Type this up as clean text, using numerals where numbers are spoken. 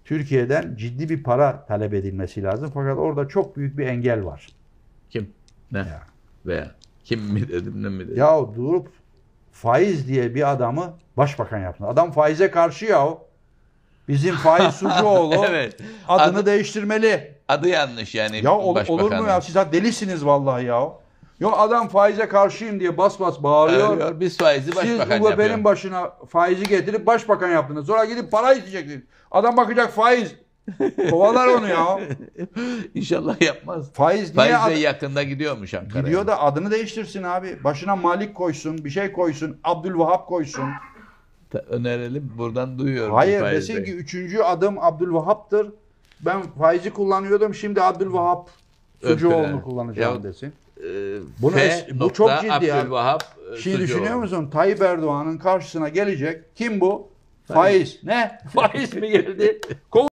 Türkiye'den ciddi bir para talep edilmesi lazım. Fakat orada çok büyük bir engel var. Kim? Ne? Ya. Veya kim mi dedim, ne mi dedim? Ya durup faiz diye bir adamı başbakan yaptın. Adam faize karşı ya. Bizim Faiz Sucuoğlu Evet. adını değiştirmeli. Adı yanlış yani. Ya olur mu ya? Siz delisiniz vallahi ya. Yok adam faize karşıyım diye bas bas bağırıyor. Biz faizi başbakan yapıyor. Siz benim başına faizi getirip başbakan yaptınız. Sonra gidip para isteyeceksiniz. Adam bakacak faiz. Kovalar onu ya. İnşallah yapmaz. Faiz niye Faiz de yakında gidiyormuş Ankara'ya. gidiyor da adını değiştirsin abi. Başına Malik koysun, bir şey koysun, Abdülvahap koysun. Önerelim, buradan duyuyorum. Hayır faizde. desin ki 3. adım Abdülvahap'tır. Ben faizi kullanıyordum, şimdi Abdülvahap Sucuoğlu'nu kullanacağım desin. Bu çok ciddi ya. Şimdi düşünüyor musun? Tayyip Erdoğan'ın karşısına gelecek. Kim bu? Faiz. Ne? Faiz mi geldi?